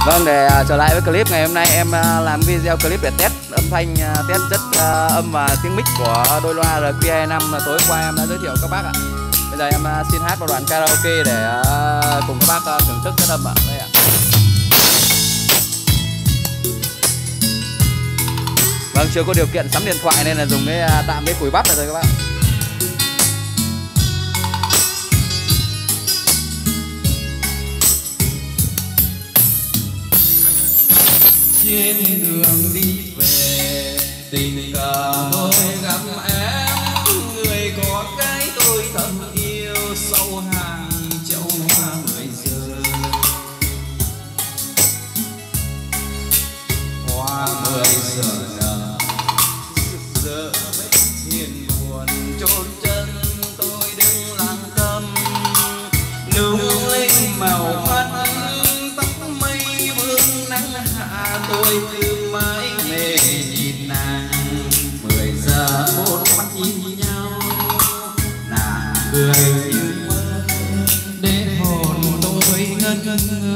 Vâng, để trở lại với clip ngày hôm nay, em làm video clip để test âm thanh, test chất âm và tiếng mic của đôi loa RQ25 mà tối qua em đã giới thiệu các bác ạ. Bây giờ em xin hát một đoạn karaoke để cùng các bác thưởng thức chất âm ạ. Đây ạ. Vâng, chưa có điều kiện sắm điện thoại nên là dùng cái tạm cái cùi bắp này thôi các bác. Trên đường đi về tình cờ tôi gặp em, người có cái tôi thầm yêu sau hàng chậu hoa 10 giờ. Hoa 10 giờ nở giờ hiền buồn chôn chân, tôi đứng lặng thầm lung linh màu mắt tóc mây vương nắng hạ. Tôi cứ mãi mê nhìn nàng, 10 giờ một mắt nhìn nhau, nàng cười như mơ để hồn tôi ngân ngơ.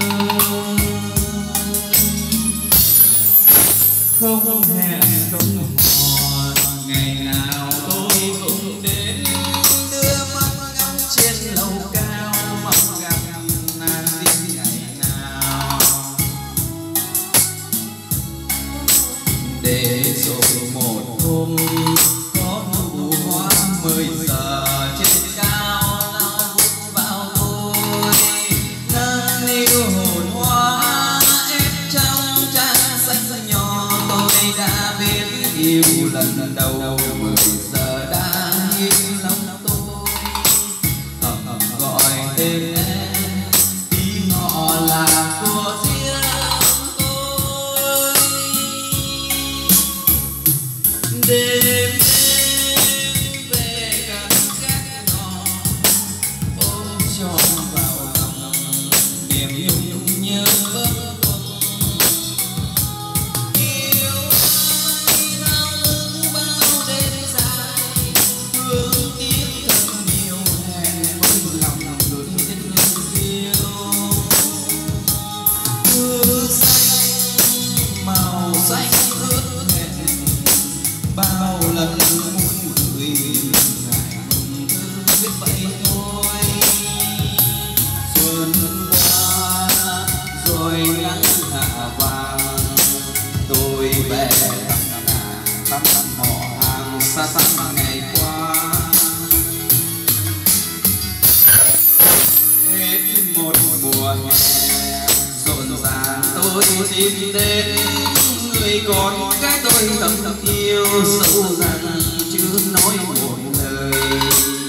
Không hẹn không hò, ngày nào tôi cũng đến đưa mắt ngắm trên lầu cao, mong gặp nàng đến ngày nào. Để rồi một hôm có nụ hoa 10 giờ trên cao lao vút vào tôi, nâng niu hồn hoa ép trong trang xanh nhỏ. Tôi đã biết yêu lần đầu, 10 giờ đã im lòng tôi thầm thầm gọi tên em, tí ngọ là của riêng tôi. Đêm về gần gác nhỏ, ôm trọn vào lòng niềm yêu nhung nhớ bâng khuâng. Yêu ai nào ước bao đêm dài, thương tiếc thật nhiều hẹn với lòng đôi đến yêu. Mưa xanh màu xanh ướt hẹn, bao lần muốn gửi ngại ngùng thư viết vậy thôi. Xuân qua rồi nắng hạ vàng, tôi về thăm nàng thăm họ hàng xa xăm ngày qua. Hết một mùa hè rộn ràng tôi tìm đến người còn cái tôi thầm yêu sâu rằng chưa nói một lời.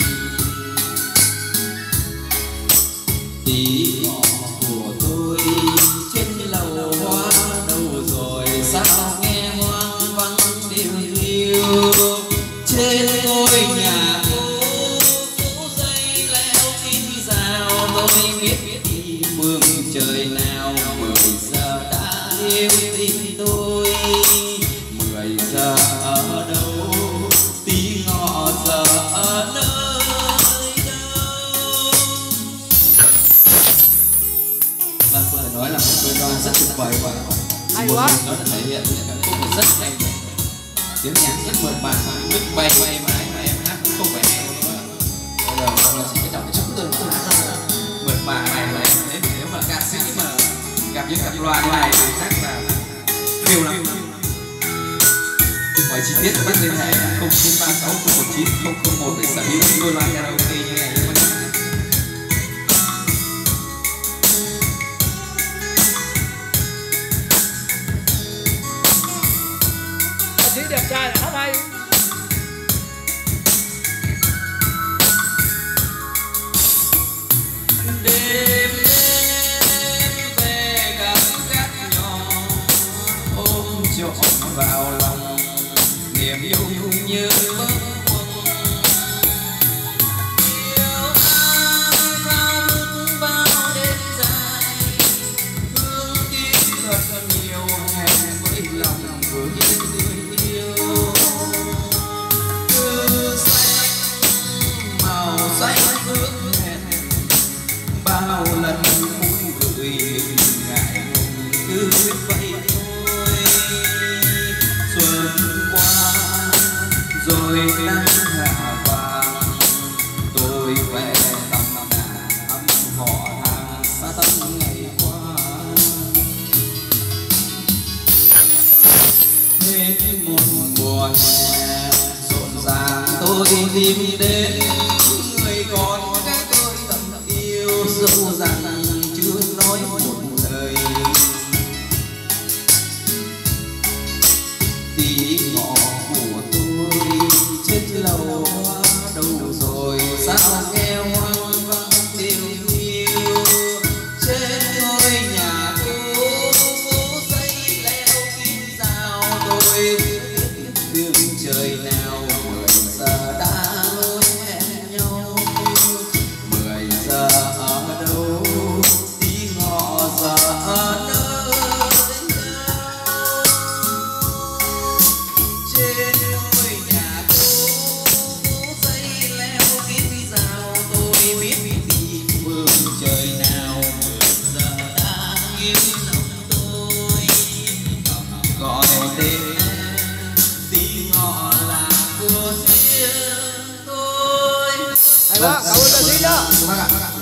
Tí ngọ của tôi trên lầu hoa đâu rồi, sao nghe hoang vắng điều yêu. Trên ngôi nhà phố dây leo kín rào, tôi biết đi phương trời nào. 10 giờ đã yêu tình tôi, 10 giờ ở đâu, tí ngọ giờ ở nơi đâu. Vâng, có thể nói là một đôi loa rất tuyệt vời và hay quá. Nó đã thể hiện những ca khúc rất hay, tiếng nhạc rất mượt mà, nước bay bay mãi mà em hát cũng không phải hay đâu. Bây giờ con chỉ cái trọng chút thôi, mượt mà này mà em thấy nếu mà ca sĩ mà gặp những cặp loa như này thì chắc là nhiều lắm. Mọi chi tiết các bác liên hệ 0936 019 001 để sở hữu đôi loa karaoke như này. Ca sĩ đẹp trai là hát hay. Đêm về gặp gác nhỏ, ôm trọn vào lòng niềm yêu nhung như bâng khuâng. Yêu ai thao thức bao đêm dài, thương tiếc thật nhiều hẹn với lòng gửi người yêu. Cứ xanh màu xanh ước hẹn, bao lần muốn gửi ngại ngùng cứ vậy thôi. Xuân qua rồi nắng hạ vàng, tôi về tâm đà thăm họ hàng xa tâm ngày qua. Hết một mùa hè rộn ràng tôi tìm đến người còn cái tôi tận yêu, dẫu rằng chưa nói một lời. Tí ngọ của tôi chết lâu quá đâu rồi, sao nghe hoang vắng điều hiu. Trên ngôi nhà cũ phố xây leo kín rào, tôi biết đường trời nào 10 giờ đã lối hẹn nhau. 10 giờ ở đâu, tí ngọ giờ ở nơi nào. Trên ngôi nhà cũ phố xây leo kín rào, tôi biết đi phương trời nào. 10 giờ đã nghiêng lòng tôi gọi tên tí ngọ là của riêng tôi. Hay quá, cảm ơn ca sĩ nhá. Bác ạ.